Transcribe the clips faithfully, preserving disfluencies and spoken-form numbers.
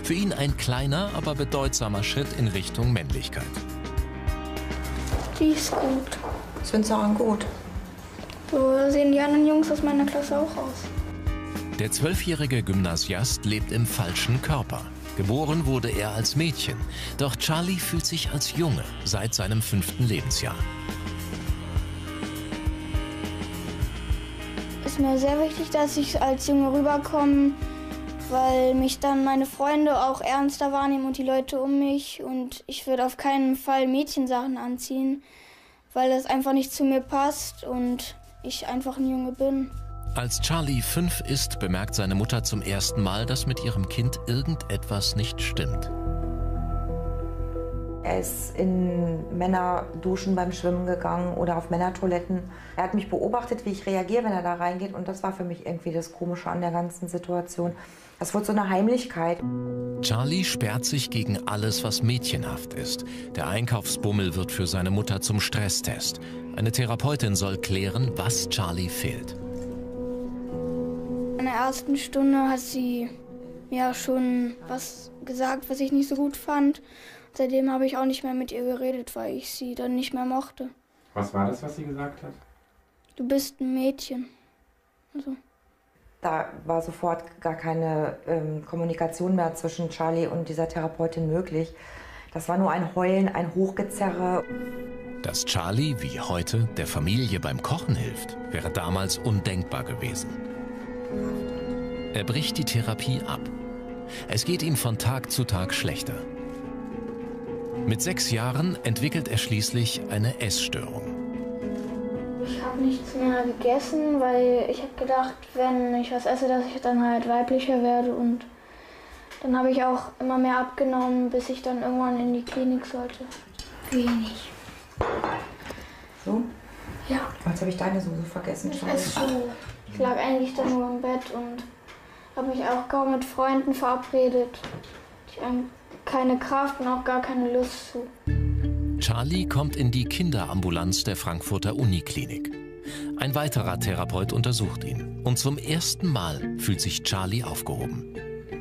Für ihn ein kleiner, aber bedeutsamer Schritt in Richtung Männlichkeit. Die ist gut. Ich finde Sachen gut. So sehen die anderen Jungs aus meiner Klasse auch aus. Der zwölfjährige Gymnasiast lebt im falschen Körper. Geboren wurde er als Mädchen, doch Charlie fühlt sich als Junge seit seinem fünften Lebensjahr. Es ist mir sehr wichtig, dass ich als Junge rüberkomme, weil mich dann meine Freunde auch ernster wahrnehmen und die Leute um mich. Und ich würde auf keinen Fall Mädchensachen anziehen, weil das einfach nicht zu mir passt und ich einfach ein Junge bin. Als Charlie fünf ist, bemerkt seine Mutter zum ersten Mal, dass mit ihrem Kind irgendetwas nicht stimmt. Er ist in Männerduschen beim Schwimmen gegangen oder auf Männertoiletten. Er hat mich beobachtet, wie ich reagiere, wenn er da reingeht. Und das war für mich irgendwie das Komische an der ganzen Situation. Das wurde so eine Heimlichkeit. Charlie sperrt sich gegen alles, was mädchenhaft ist. Der Einkaufsbummel wird für seine Mutter zum Stresstest. Eine Therapeutin soll klären, was Charlie fehlt. In der ersten Stunde hat sie mir schon was gesagt, was ich nicht so gut fand. Seitdem habe ich auch nicht mehr mit ihr geredet, weil ich sie dann nicht mehr mochte. Was war das, was sie gesagt hat? Du bist ein Mädchen. Also. Da war sofort gar keine ähm, Kommunikation mehr zwischen Charlie und dieser Therapeutin möglich. Das war nur ein Heulen, ein Hochgezerre. Dass Charlie, wie heute, der Familie beim Kochen hilft, wäre damals undenkbar gewesen. Er bricht die Therapie ab. Es geht ihm von Tag zu Tag schlechter. Mit sechs Jahren entwickelt er schließlich eine Essstörung. Ich habe nichts mehr gegessen, weil ich habe gedacht, wenn ich was esse, dass ich dann halt weiblicher werde. Und dann habe ich auch immer mehr abgenommen, bis ich dann irgendwann in die Klinik sollte. Wenig. So? Ja. Jetzt habe ich deine Soße vergessen, Charlie. Ich, so. ich lag eigentlich dann nur im Bett und habe mich auch kaum mit Freunden verabredet. Ich habe keine Kraft und auch gar keine Lust zu. Charlie kommt in die Kinderambulanz der Frankfurter Uniklinik. Ein weiterer Therapeut untersucht ihn. Und zum ersten Mal fühlt sich Charlie aufgehoben.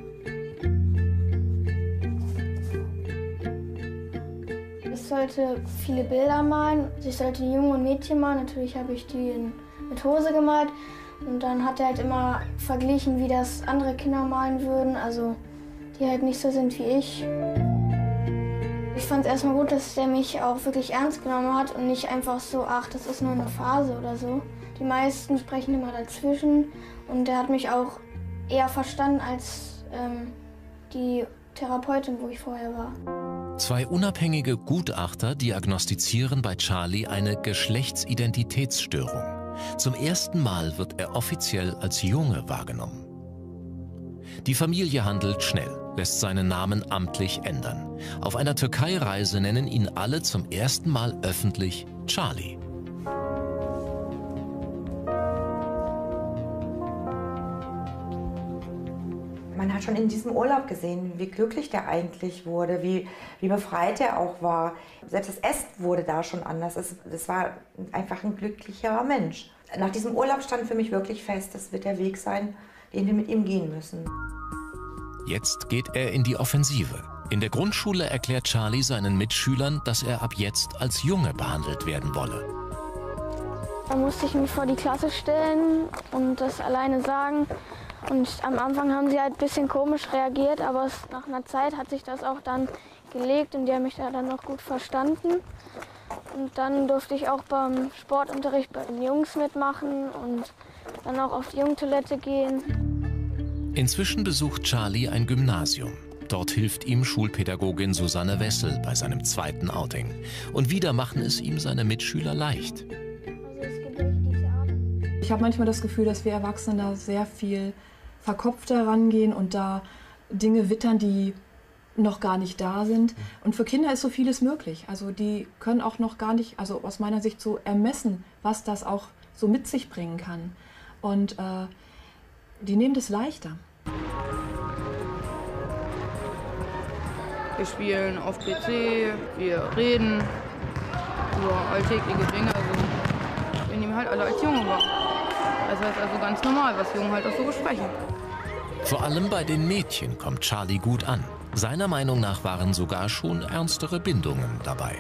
Ich sollte viele Bilder malen. Ich sollte Junge und Mädchen malen. Natürlich habe ich die in, mit Hose gemalt. Und dann hat er halt immer verglichen, wie das andere Kinder malen würden. Also die halt nicht so sind wie ich. Ich fand es erstmal gut, dass der mich auch wirklich ernst genommen hat und nicht einfach so, ach, das ist nur eine Phase oder so. Die meisten sprechen immer dazwischen und der hat mich auch eher verstanden als ähm, die Therapeutin, wo ich vorher war. Zwei unabhängige Gutachter diagnostizieren bei Charlie eine Geschlechtsidentitätsstörung. Zum ersten Mal wird er offiziell als Junge wahrgenommen. Die Familie handelt schnell, lässt seinen Namen amtlich ändern. Auf einer Türkei-Reise nennen ihn alle zum ersten Mal öffentlich Charlie. Man hat schon in diesem Urlaub gesehen, wie glücklich der eigentlich wurde, wie, wie befreit er auch war. Selbst das Essen wurde da schon anders. Es, das war einfach ein glücklicherer Mensch. Nach diesem Urlaub stand für mich wirklich fest, das wird der Weg sein, den wir mit ihm gehen müssen. Jetzt geht er in die Offensive. In der Grundschule erklärt Charlie seinen Mitschülern, dass er ab jetzt als Junge behandelt werden wolle. Da musste ich mich vor die Klasse stellen und das alleine sagen. Und am Anfang haben sie halt ein bisschen komisch reagiert, aber es, nach einer Zeit hat sich das auch dann gelegt und die haben mich da dann noch gut verstanden. Und dann durfte ich auch beim Sportunterricht bei den Jungs mitmachen und dann auch auf die Jungtoilette gehen. Inzwischen besucht Charlie ein Gymnasium. Dort hilft ihm Schulpädagogin Susanne Wessel bei seinem zweiten Outing. Und wieder machen es ihm seine Mitschüler leicht. Ich habe manchmal das Gefühl, dass wir Erwachsene da sehr viel verkopfter rangehen und da Dinge wittern, die noch gar nicht da sind. Und für Kinder ist so vieles möglich. Also die können auch noch gar nicht, also aus meiner Sicht so ermessen, was das auch so mit sich bringen kann. Und äh, die nehmen das leichter. Wir spielen auf P C, wir reden über alltägliche Dinge. Also wir nehmen halt alle als Junge wahr. Das heißt also ganz normal, was Jungen halt auch so besprechen. Vor allem bei den Mädchen kommt Charlie gut an. Seiner Meinung nach waren sogar schon ernstere Bindungen dabei.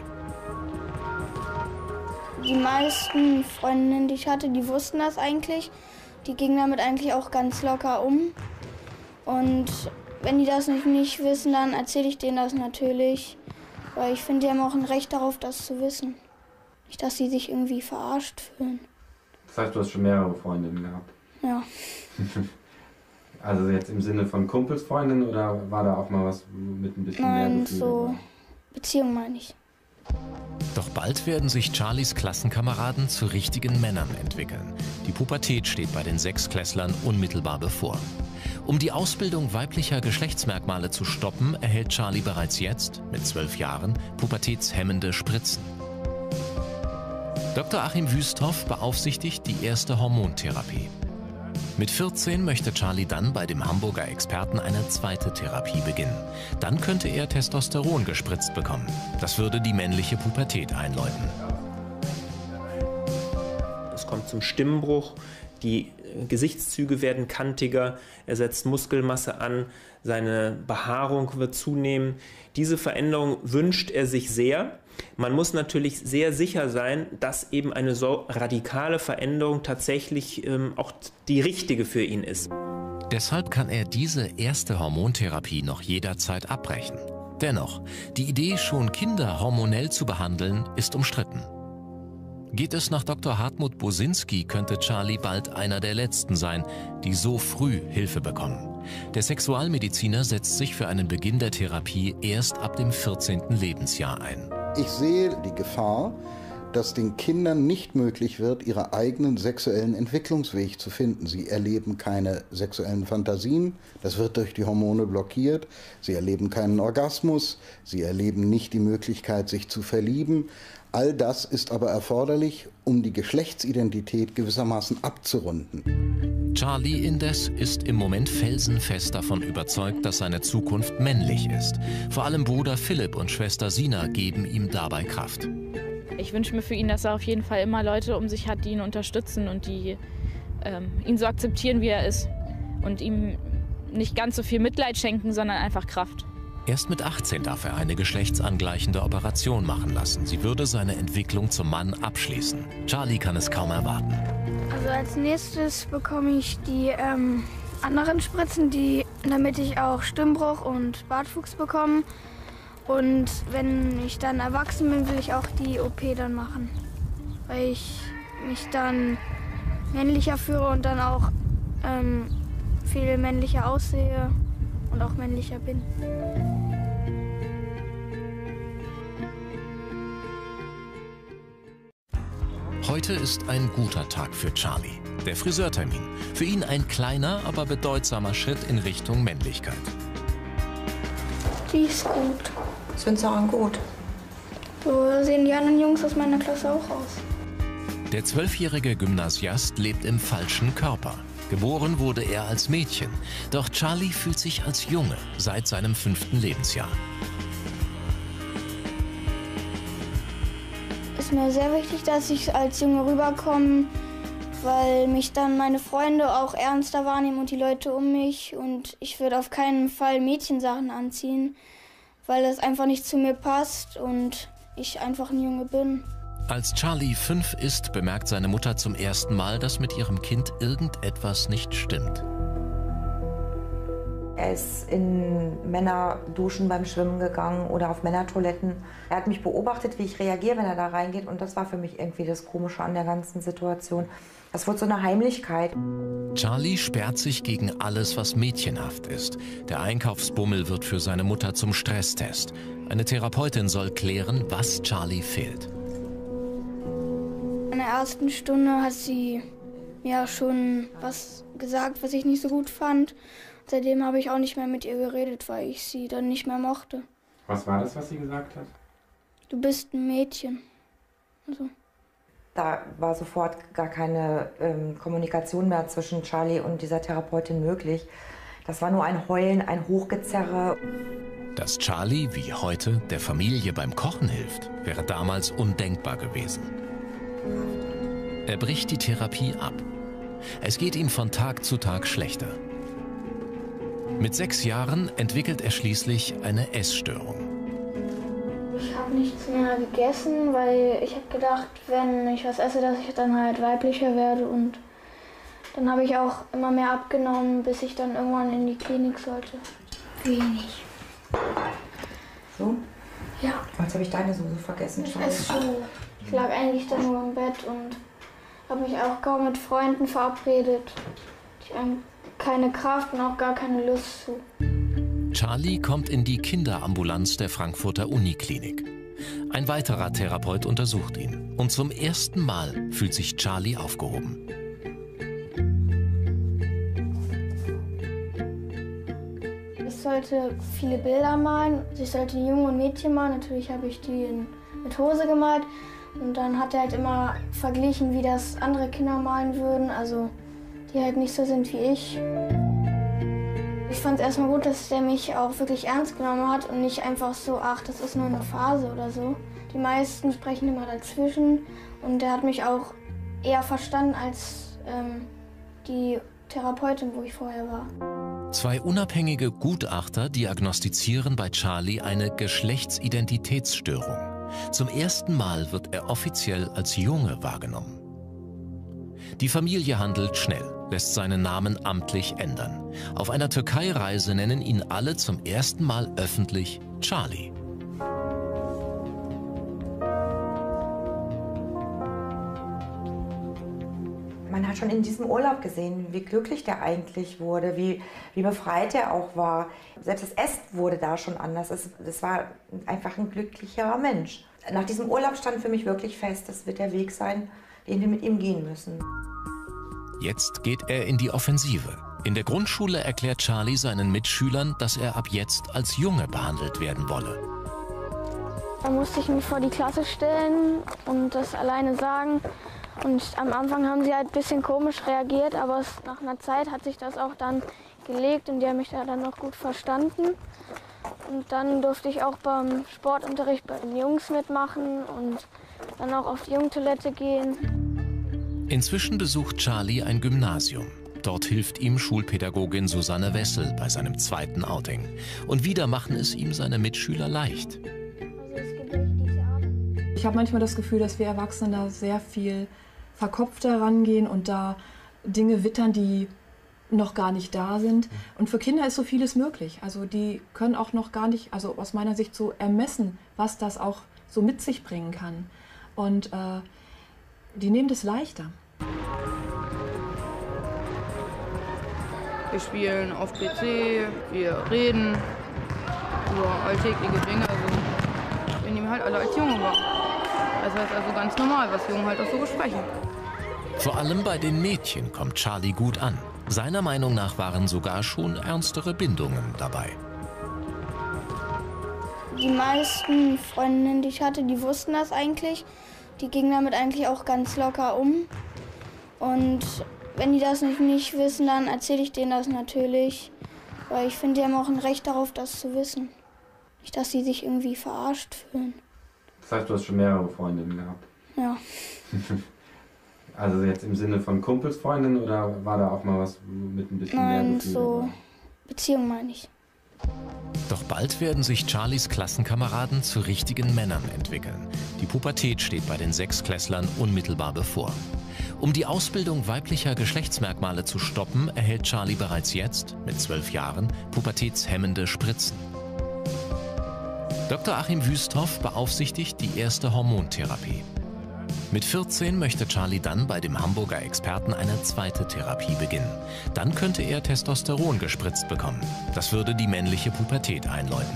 Die meisten Freundinnen, die ich hatte, die wussten das eigentlich. Die gingen damit eigentlich auch ganz locker um. Und wenn die das nicht, nicht wissen, dann erzähle ich denen das natürlich. Weil ich finde, die haben auch ein Recht darauf, das zu wissen. Nicht, dass sie sich irgendwie verarscht fühlen. Das heißt, du hast schon mehrere Freundinnen gehabt? Ja. Also jetzt im Sinne von Kumpelsfreundinnen oder war da auch mal was mit ein bisschen mehr Nein, Gefühl so dabei? Beziehung meine ich. Doch bald werden sich Charlies Klassenkameraden zu richtigen Männern entwickeln. Die Pubertät steht bei den Sechsklässlern unmittelbar bevor. Um die Ausbildung weiblicher Geschlechtsmerkmale zu stoppen, erhält Charlie bereits jetzt, mit zwölf Jahren, pubertätshemmende Spritzen. Doktor Achim Wüsthoff beaufsichtigt die erste Hormontherapie. Mit vierzehn möchte Charlie dann bei dem Hamburger Experten eine zweite Therapie beginnen. Dann könnte er Testosteron gespritzt bekommen. Das würde die männliche Pubertät einläuten. Es kommt zum Stimmbruch, die Gesichtszüge werden kantiger, er setzt Muskelmasse an, seine Behaarung wird zunehmen. Diese Veränderung wünscht er sich sehr. Man muss natürlich sehr sicher sein, dass eben eine so radikale Veränderung tatsächlich ähm, auch die richtige für ihn ist. Deshalb kann er diese erste Hormontherapie noch jederzeit abbrechen. Dennoch, die Idee, schon Kinder hormonell zu behandeln, ist umstritten. Geht es nach Doktor Hartmut Bosinski, könnte Charlie bald einer der Letzten sein, die so früh Hilfe bekommen. Der Sexualmediziner setzt sich für einen Beginn der Therapie erst ab dem vierzehnten Lebensjahr ein. Ich sehe die Gefahr, dass den Kindern nicht möglich wird, ihren eigenen sexuellen Entwicklungsweg zu finden. Sie erleben keine sexuellen Fantasien, das wird durch die Hormone blockiert. Sie erleben keinen Orgasmus, sie erleben nicht die Möglichkeit, sich zu verlieben. All das ist aber erforderlich, um die Geschlechtsidentität gewissermaßen abzurunden. Charlie indes ist im Moment felsenfest davon überzeugt, dass seine Zukunft männlich ist. Vor allem Bruder Philipp und Schwester Sina geben ihm dabei Kraft. Ich wünsche mir für ihn, dass er auf jeden Fall immer Leute um sich hat, die ihn unterstützen und die ähm, ihn so akzeptieren, wie er ist. Und ihm nicht ganz so viel Mitleid schenken, sondern einfach Kraft. Erst mit achtzehn darf er eine geschlechtsangleichende Operation machen lassen. Sie würde seine Entwicklung zum Mann abschließen. Charlie kann es kaum erwarten. Also als nächstes bekomme ich die ähm, anderen Spritzen, die, damit ich auch Stimmbruch und Bartwuchs bekomme. Und wenn ich dann erwachsen bin, will ich auch die O P dann machen. Weil ich mich dann männlicher führe und dann auch ähm, viel männlicher aussehe und auch männlicher bin. Heute ist ein guter Tag für Charlie. Der Friseurtermin. Für ihn ein kleiner, aber bedeutsamer Schritt in Richtung Männlichkeit. Die ist gut. Ich finde Sachen gut. So sehen die anderen Jungs aus meiner Klasse auch aus. Der zwölfjährige Gymnasiast lebt im falschen Körper. Geboren wurde er als Mädchen. Doch Charlie fühlt sich als Junge seit seinem fünften Lebensjahr. Es ist mir sehr wichtig, dass ich als Junge rüberkomme, weil mich dann meine Freunde auch ernster wahrnehmen und die Leute um mich. Und ich würde auf keinen Fall Mädchensachen anziehen, weil das einfach nicht zu mir passt und ich einfach ein Junge bin. Als Charlie fünf ist, bemerkt seine Mutter zum ersten Mal, dass mit ihrem Kind irgendetwas nicht stimmt. Er ist in Männerduschen beim Schwimmen gegangen oder auf Männertoiletten. Er hat mich beobachtet, wie ich reagiere, wenn er da reingeht. Und das war für mich irgendwie das Komische an der ganzen Situation. Das wurde so eine Heimlichkeit. Charlie sperrt sich gegen alles, was mädchenhaft ist. Der Einkaufsbummel wird für seine Mutter zum Stresstest. Eine Therapeutin soll klären, was Charlie fehlt. In der ersten Stunde hat sie mir schon was gesagt, was ich nicht so gut fand. Seitdem habe ich auch nicht mehr mit ihr geredet, weil ich sie dann nicht mehr mochte. Was war das, was sie gesagt hat? Du bist ein Mädchen. Also. Da war sofort gar keine ähm, Kommunikation mehr zwischen Charlie und dieser Therapeutin möglich. Das war nur ein Heulen, ein Hochgezerre. Dass Charlie, wie heute, der Familie beim Kochen hilft, wäre damals undenkbar gewesen. Er bricht die Therapie ab. Es geht ihm von Tag zu Tag schlechter. Mit sechs Jahren entwickelt er schließlich eine Essstörung. Ich habe nichts mehr gegessen, weil ich habe gedacht, wenn ich was esse, dass ich dann halt weiblicher werde. Und dann habe ich auch immer mehr abgenommen, bis ich dann irgendwann in die Klinik sollte. Wenig. So? Ja. Jetzt habe ich deine Soße vergessen. Ich esse schon. Ich lag eigentlich dann nur im Bett und habe mich auch kaum mit Freunden verabredet. Ich habe keine Kraft und auch gar keine Lust zu. Charlie kommt in die Kinderambulanz der Frankfurter Uniklinik. Ein weiterer Therapeut untersucht ihn. Und zum ersten Mal fühlt sich Charlie aufgehoben. Ich sollte viele Bilder malen. Ich sollte Junge und Mädchen malen. Natürlich habe ich die in, mit Hose gemalt. Und dann hat er halt immer verglichen, wie das andere Kinder malen würden. Also die halt nicht so sind wie ich. Ich fand es erstmal gut, dass der mich auch wirklich ernst genommen hat und nicht einfach so, ach, das ist nur eine Phase oder so. Die meisten sprechen immer dazwischen und der hat mich auch eher verstanden als ähm, die Therapeutin, wo ich vorher war. Zwei unabhängige Gutachter diagnostizieren bei Charlie eine Geschlechtsidentitätsstörung. Zum ersten Mal wird er offiziell als Junge wahrgenommen. Die Familie handelt schnell, lässt seinen Namen amtlich ändern. Auf einer Türkei-Reise nennen ihn alle zum ersten Mal öffentlich Charlie. Man hat schon in diesem Urlaub gesehen, wie glücklich der eigentlich wurde, wie, wie befreit er auch war. Selbst das Essen wurde da schon anders. Es, das war einfach ein glücklicher Mensch. Nach diesem Urlaub stand für mich wirklich fest, das wird der Weg sein, den wir mit ihm gehen müssen. Jetzt geht er in die Offensive. In der Grundschule erklärt Charlie seinen Mitschülern, dass er ab jetzt als Junge behandelt werden wolle. Da musste ich mich vor die Klasse stellen und das alleine sagen. Und am Anfang haben sie halt ein bisschen komisch reagiert, aber es, nach einer Zeit hat sich das auch dann gelegt und die haben mich da dann noch gut verstanden. Und dann durfte ich auch beim Sportunterricht bei den Jungs mitmachen und dann auch auf die Jungtoilette gehen. Inzwischen besucht Charlie ein Gymnasium. Dort hilft ihm Schulpädagogin Susanne Wessel bei seinem zweiten Outing. Und wieder machen es ihm seine Mitschüler leicht. Ich habe manchmal das Gefühl, dass wir Erwachsene da sehr viel verkopfter rangehen und da Dinge wittern, die noch gar nicht da sind. Und für Kinder ist so vieles möglich. Also die können auch noch gar nicht, also aus meiner Sicht so ermessen, was das auch so mit sich bringen kann. Und äh, die nehmen das leichter. Wir spielen auf P C, wir reden über alltägliche Dinge. Also wir nehmen halt alle als Junge wahr. Das heißt also ganz normal, was Jungen halt auch so besprechen. Vor allem bei den Mädchen kommt Charlie gut an. Seiner Meinung nach waren sogar schon ernstere Bindungen dabei. Die meisten Freundinnen, die ich hatte, die wussten das eigentlich. Die gingen damit eigentlich auch ganz locker um. Und wenn die das nicht, nicht wissen, dann erzähle ich denen das natürlich. Weil ich finde, die haben auch ein Recht darauf, das zu wissen. Nicht, dass sie sich irgendwie verarscht fühlen. Das heißt, du hast schon mehrere Freundinnen gehabt? Ja. Also jetzt im Sinne von Kumpelsfreundinnen oder war da auch mal was mit ein bisschen Nein, mehr Gefühl? so Beziehung meine ich. Doch bald werden sich Charlies Klassenkameraden zu richtigen Männern entwickeln. Die Pubertät steht bei den Sechsklässlern unmittelbar bevor. Um die Ausbildung weiblicher Geschlechtsmerkmale zu stoppen, erhält Charlie bereits jetzt, mit zwölf Jahren, pubertätshemmende Spritzen. Doktor Achim Wüsthoff beaufsichtigt die erste Hormontherapie. Mit vierzehn möchte Charlie dann bei dem Hamburger Experten eine zweite Therapie beginnen. Dann könnte er Testosteron gespritzt bekommen. Das würde die männliche Pubertät einläuten.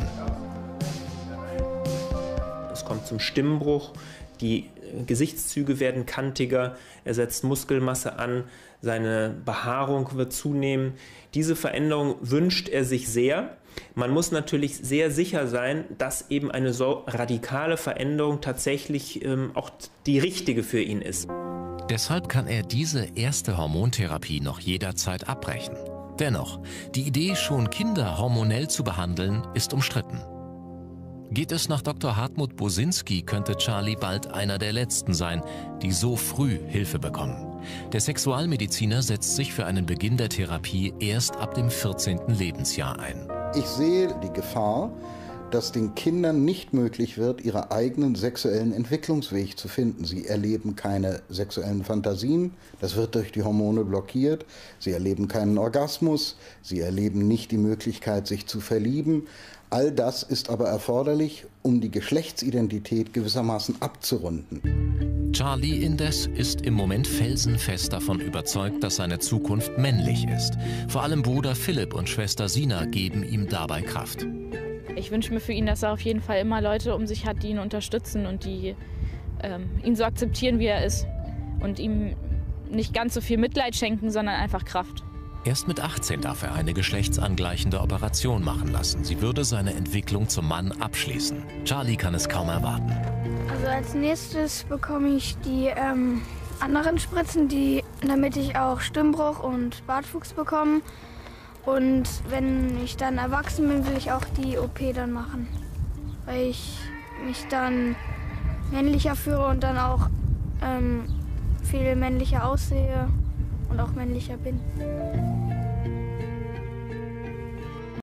Es kommt zum Stimmbruch, die Gesichtszüge werden kantiger, er setzt Muskelmasse an, seine Behaarung wird zunehmen. Diese Veränderung wünscht er sich sehr. Man muss natürlich sehr sicher sein, dass eben eine so radikale Veränderung tatsächlich ähm, auch die richtige für ihn ist. Deshalb kann er diese erste Hormontherapie noch jederzeit abbrechen. Dennoch, die Idee, schon Kinder hormonell zu behandeln, ist umstritten. Geht es nach Doktor Hartmut Bosinski, könnte Charlie bald einer der Letzten sein, die so früh Hilfe bekommen. Der Sexualmediziner setzt sich für einen Beginn der Therapie erst ab dem vierzehnten Lebensjahr ein. Ich sehe die Gefahr, dass den Kindern nicht möglich wird, ihren eigenen sexuellen Entwicklungsweg zu finden. Sie erleben keine sexuellen Fantasien, das wird durch die Hormone blockiert. Sie erleben keinen Orgasmus, sie erleben nicht die Möglichkeit, sich zu verlieben. All das ist aber erforderlich, um die Geschlechtsidentität gewissermaßen abzurunden. Charlie indes ist im Moment felsenfest davon überzeugt, dass seine Zukunft männlich ist. Vor allem Bruder Philipp und Schwester Sina geben ihm dabei Kraft. Ich wünsche mir für ihn, dass er auf jeden Fall immer Leute um sich hat, die ihn unterstützen und die ähm, ihn so akzeptieren, wie er ist. Und ihm nicht ganz so viel Mitleid schenken, sondern einfach Kraft. Erst mit achtzehn darf er eine geschlechtsangleichende Operation machen lassen. Sie würde seine Entwicklung zum Mann abschließen. Charlie kann es kaum erwarten. Also als nächstes bekomme ich die ähm, anderen Spritzen, die, damit ich auch Stimmbruch und Bartwuchs bekomme. Und wenn ich dann erwachsen bin, will ich auch die O P dann machen. Weil ich mich dann männlicher führe und dann auch ähm, viel männlicher aussehe und auch männlicher bin.